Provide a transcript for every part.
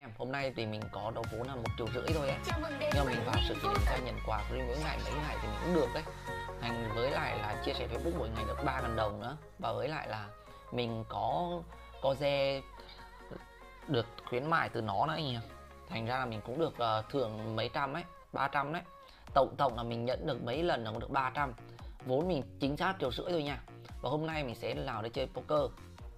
Hôm nay thì mình có đấu vốn là 1,5 triệu thôi ấy. Nhưng mà mình vào sự chỉ định ra nhận quà free mỗi ngày mấy ngày thì mình cũng được đấy. Thành với lại là chia sẻ Facebook mỗi ngày được 3.000 đồng nữa. Và với lại là mình có re được khuyến mại từ nó nữa anh em. Thành ra là mình cũng được thưởng mấy trăm ấy, 300 đấy. Tổng là mình nhận được mấy lần là cũng được 300. Vốn mình chính xác 1,5 triệu thôi nha. Và hôm nay mình sẽ vào để chơi poker.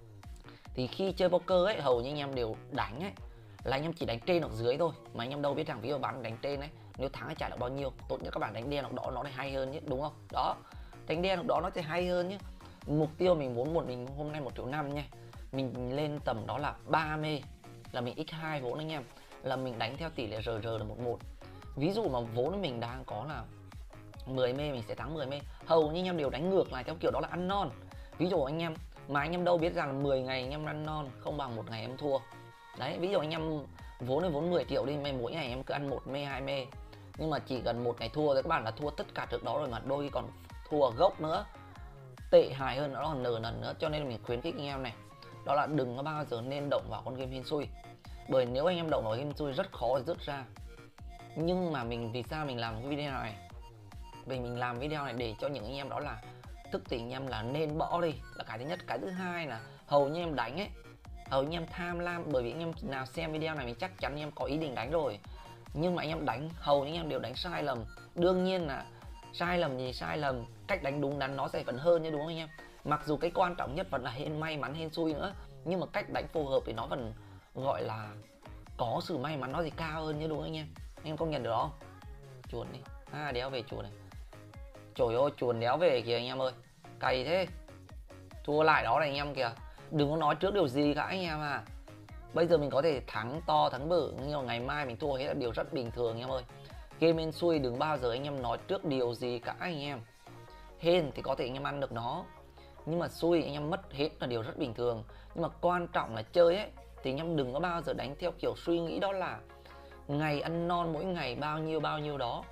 Thì khi chơi poker ấy, hầu như anh em đều đánh ấy là anh em chỉ đánh trên hoặc dưới thôi, mà anh em đâu biết rằng ví dụ bạn đánh trên ấy, nếu thắng hay trả được bao nhiêu. Tốt nhất các bạn đánh đen hoặc đỏ nó lại hay hơn nhé, đúng không? Đó, đánh đen hoặc đỏ nó sẽ hay hơn nhé. Mục tiêu mình vốn mình hôm nay 1,5 triệu nha. Mình lên tầm đó là 3 mê là mình x2 vốn anh em, là mình đánh theo tỷ lệ RR là 11. Ví dụ mà vốn mình đang có là 10 mê mình sẽ thắng 10 mê. Hầu như anh em đều đánh ngược lại theo kiểu đó là ăn non. Ví dụ anh em mà anh em đâu biết rằng là 10 ngày anh em ăn non không bằng một ngày em thua. Đấy, ví dụ anh em vốn 10 triệu đi, mỗi ngày em cứ ăn 1 mê 2 mê, nhưng mà chỉ cần một ngày thua thì các bạn là thua tất cả trước đó rồi, mà đôi còn thua gốc nữa, tệ hại hơn đó là nợ nần nữa. Cho nên mình khuyến khích anh em này, đó là đừng có bao giờ nên động vào con game hên xui, bởi nếu anh em động vào game hên xui rất khó để dứt ra. Nhưng mà vì sao mình làm cái video này, vì mình làm video này để cho những anh em đó là thức tỉnh anh em là nên bỏ đi, là cái thứ nhất. Cái thứ hai là hầu như em đánh ấy, hầu như em tham lam, bởi vì anh em nào xem video này mình chắc chắn anh em có ý định đánh rồi, nhưng mà anh em đánh hầu như anh em đều đánh sai lầm. Đương nhiên là sai lầm gì sai lầm, cách đánh đúng đắn nó sẽ vẫn hơn như, đúng không anh em? Mặc dù cái quan trọng nhất vẫn là hên may mắn hên xui nữa, nhưng mà cách đánh phù hợp thì nó vẫn gọi là có sự may mắn nó thì cao hơn như, đúng không anh em? Anh em công nhận được không? Chuồn đi, đéo về chuồn này. Trời ơi, chuồn đéo về kìa anh em ơi, cày thế. Thua lại đó này anh em kìa, đừng có nói trước điều gì cả anh em à. Bây giờ mình có thể thắng to thắng bự, nhưng mà ngày mai mình thua hết là điều rất bình thường anh em ơi. Game hên xui đừng bao giờ anh em nói trước điều gì cả anh em. Hên thì có thể anh em ăn được nó, nhưng mà xui anh em mất hết là điều rất bình thường. Nhưng mà quan trọng là chơi ấy, thì anh em đừng có bao giờ đánh theo kiểu suy nghĩ đó là ngày ăn non mỗi ngày bao nhiêu đó.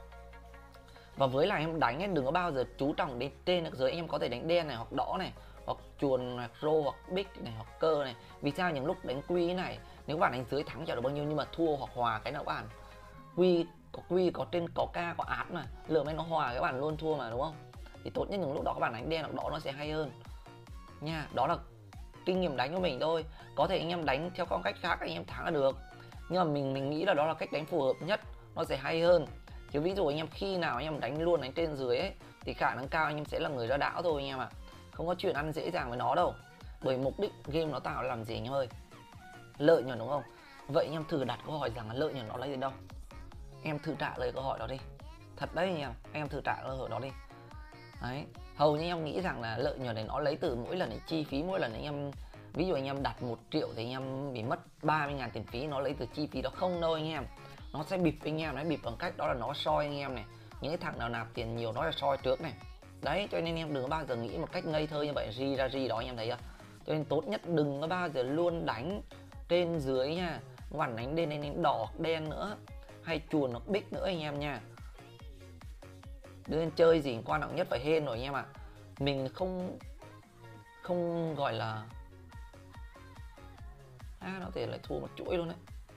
Và với lại em đánh ấy, đừng có bao giờ chú trọng đến trên hoặc dưới. Anh em có thể đánh đen này hoặc đỏ này, hoặc chuồn hoặc rô hoặc big này hoặc cơ này. Vì sao những lúc đánh quy này, nếu các bạn đánh dưới thắng chả được bao nhiêu, nhưng mà thua hoặc hòa cái nào các bạn quy có trên có ca có át mà lượm ấy nó hòa các bạn luôn thua mà, đúng không? Thì tốt nhất những lúc đó các bạn đánh đen hoặc đỏ nó sẽ hay hơn nha. Đó là kinh nghiệm đánh của mình thôi. Có thể anh em đánh theo phong cách khác anh em thắng là được, nhưng mà mình nghĩ là đó là cách đánh phù hợp nhất, nó sẽ hay hơn. Chứ ví dụ anh em khi nào anh em đánh luôn đánh trên dưới ấy, thì khả năng cao anh em sẽ là người ra đảo thôi anh em ạ. Không có chuyện ăn dễ dàng với nó đâu, bởi mục đích game nó tạo làm gì anh em ơi? Lợi nhuận, đúng không? Vậy anh em thử đặt câu hỏi rằng là lợi nhuận nó lấy từ đâu. Em thử trả lời câu hỏi đó đi. Thật đấy anh em thử trả lời đó đi. Đấy, hầu như em nghĩ rằng là lợi nhuận này nó lấy từ mỗi lần chi phí, mỗi lần anh em ví dụ anh em đặt 1 triệu thì anh em bị mất 30.000 tiền phí, nó lấy từ chi phí đó không đâu anh em. Nó sẽ bịp anh em, nó bịp bằng cách đó là nó soi anh em này, những cái thằng nào nạp tiền nhiều nó là soi trước này. Đấy, cho nên em đừng có bao giờ nghĩ một cách ngây thơ như vậy, ri ra ri đó anh em thấy chưa? Cho nên tốt nhất đừng có bao giờ luôn đánh trên dưới nha. Các bạn đánh đen đánh đỏ đen nữa, hay chuồn hoặc bích nữa anh em nha. Đương nhiên chơi gì quan trọng nhất phải hên rồi anh em ạ. Mình không gọi là nó thể lại thua một chuỗi luôn đấy.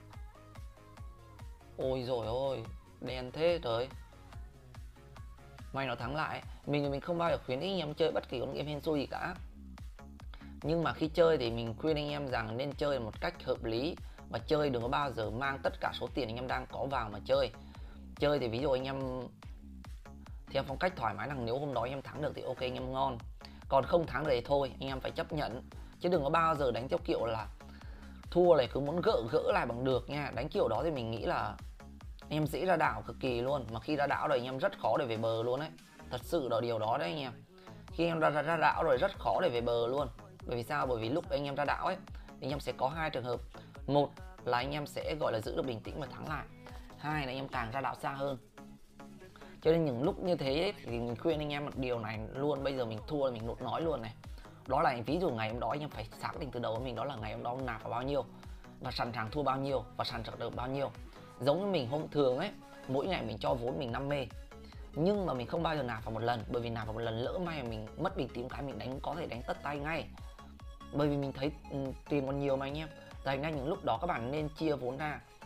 Ôi rồi ôi, đen thế trời. May nó thắng lại. Mình không bao giờ khuyến khích anh em chơi bất kỳ con game hên xui gì cả. Nhưng mà khi chơi thì mình khuyên anh em rằng nên chơi một cách hợp lý. Và chơi đừng có bao giờ mang tất cả số tiền anh em đang có vào mà chơi. Chơi thì ví dụ anh em theo phong cách thoải mái, rằng nếu hôm đó anh em thắng được thì ok anh em ngon, còn không thắng được thì thôi anh em phải chấp nhận. Chứ đừng có bao giờ đánh theo kiểu là thua này cứ muốn gỡ lại bằng được nha. Đánh kiểu đó thì mình nghĩ là anh em dễ ra đảo cực kỳ luôn, mà khi ra đảo rồi anh em rất khó để về bờ luôn đấy. Thật sự là điều đó đấy anh em. Khi anh em ra đảo rồi rất khó để về bờ luôn. Bởi vì sao? Bởi vì lúc anh em ra đảo ấy thì anh em sẽ có hai trường hợp. Một là anh em sẽ gọi là giữ được bình tĩnh và thắng lại, hai là anh em càng ra đảo xa hơn. Cho nên những lúc như thế ấy, thì mình khuyên anh em một điều này luôn. Bây giờ mình thua mình nói luôn này, đó là ví dụ ngày hôm đó anh em phải xác định từ đầu với mình, đó là ngày hôm đó nạp vào bao nhiêu và sẵn sàng thua bao nhiêu và sẵn sàng được bao nhiêu. Giống như mình hôm thường ấy, mỗi ngày mình cho vốn mình 5 mê, nhưng mà mình không bao giờ nạp vào một lần, bởi vì nạp vào một lần lỡ may mà mình mất bình tĩnh cái mình có thể đánh tất tay ngay, bởi vì mình thấy tiền còn nhiều mà anh em. Thành ra những lúc đó các bạn nên chia vốn ra,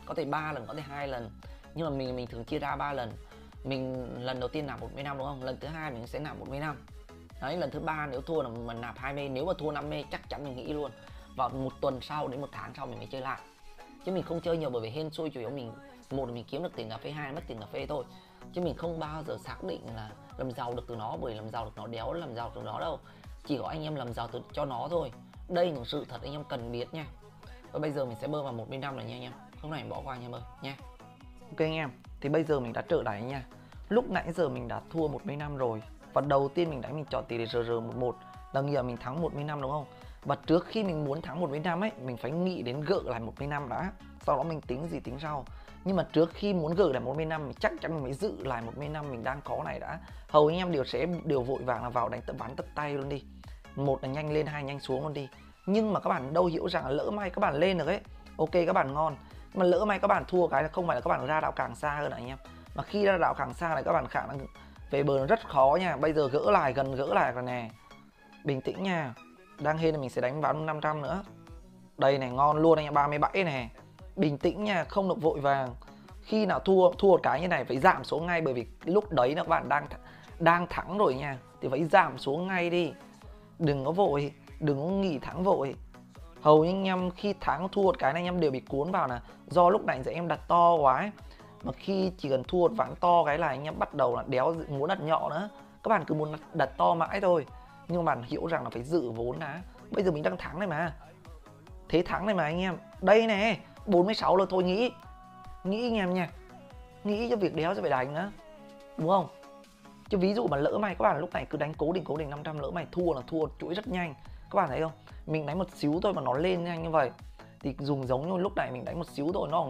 có thể 3 lần, có thể 2 lần, nhưng mà mình thường chia ra 3 lần. Mình lần đầu tiên nạp 1.5 đúng không, lần thứ hai mình sẽ nạp 1.5. Đấy, lần thứ ba nếu thua là mình nạp 2 mê, nếu mà thua 5 mê chắc chắn mình nghĩ luôn. Vào một tuần sau đến 1 tháng sau mình mới chơi lại, chứ mình không chơi nhiều, bởi vì hên xui chủ yếu mình, một là mình kiếm được tiền cà phê, hai là mất tiền cà phê thôi, chứ mình không bao giờ xác định là làm giàu được từ nó, bởi làm giàu được nó đéo làm giàu từ nó đâu, chỉ có anh em làm giàu từ cho nó thôi. Đây là những sự thật anh em cần biết nha. Và bây giờ mình sẽ bơm vào 1.5 này nha anh em, không này bỏ qua anh em ơi nha. Ok anh em, thì bây giờ mình đã trở lại nha. Lúc nãy giờ mình đã thua 1.5 rồi, và đầu tiên mình đánh mình chọn tỷ lệ RR11 là nghĩa là mình thắng 1.5 đúng không? Và trước khi mình muốn thắng 1.5 ấy, mình phải nghĩ đến gỡ lại 1.5 đã, sau đó mình tính gì tính sau. Nhưng mà trước khi muốn gỡ lại 1.5 mình chắc chắn mình phải giữ lại 1.5 mình đang có này đã. Hầu anh em đều vội vàng là vào đánh tập bán tất tay luôn đi. Một là nhanh lên, hai nhanh xuống luôn đi. Nhưng mà các bạn đâu hiểu rằng là lỡ may các bạn lên được ấy, ok các bạn ngon, mà lỡ may các bạn thua cái là không phải là các bạn ra đạo càng xa hơn anh em, mà khi ra đạo càng xa này các bạn khả năng về bờ nó rất khó nha. Bây giờ gỡ lại, gần gỡ lại rồi nè, bình tĩnh nha. Đang hên là mình sẽ đánh vào 500 nữa. Đây này, ngon luôn anh em, 37 này. Bình tĩnh nha, không được vội vàng. Khi nào thua một cái như này phải giảm xuống ngay, bởi vì lúc đấy là các bạn đang thắng rồi nha, thì phải giảm xuống ngay đi. Đừng có vội, đừng có nghỉ thắng vội. Hầu như anh em khi thắng thua một cái này anh em đều bị cuốn vào là do lúc này giờ em đặt to quá ấy. Mà khi chỉ cần thua một ván to cái là anh em bắt đầu là đéo muốn đặt nhỏ nữa. Các bạn cứ muốn đặt to mãi thôi, nhưng mà bạn hiểu rằng là phải giữ vốn đã. Bây giờ mình đang thắng này mà, thế thắng này mà anh em. Đây nè, 46 là thôi nghĩ anh em nha, nghĩ cho việc đéo sẽ phải đánh nữa, đúng không? Chứ ví dụ mà lỡ may các bạn lúc này cứ đánh cố định 500, lỡ mày thua là thua chuỗi rất nhanh. Các bạn thấy không, mình đánh một xíu thôi mà nó lên nhanh như vậy, thì dùng giống như lúc này mình đánh một xíu thôi nó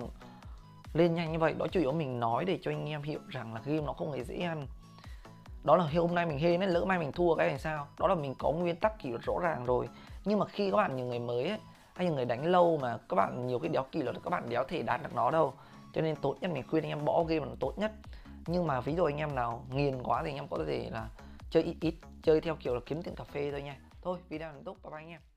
lên nhanh như vậy. Đó chủ yếu mình nói để cho anh em hiểu rằng là game nó không hề dễ ăn. Đó là hôm nay mình hên ấy, lỡ may mình thua cái này sao, đó là mình có nguyên tắc kỷ luật rõ ràng rồi. Nhưng mà khi các bạn nhiều người mới ấy, hay nhiều người đánh lâu mà các bạn nhiều cái đéo kỷ luật, các bạn đéo thể đạt được nó đâu. Cho nên tốt nhất mình khuyên anh em bỏ game là tốt nhất. Nhưng mà ví dụ anh em nào nghiền quá thì anh em có thể là chơi ít, chơi theo kiểu là kiếm tiền cà phê thôi nha. Thôi video này tốt, bye bye anh em.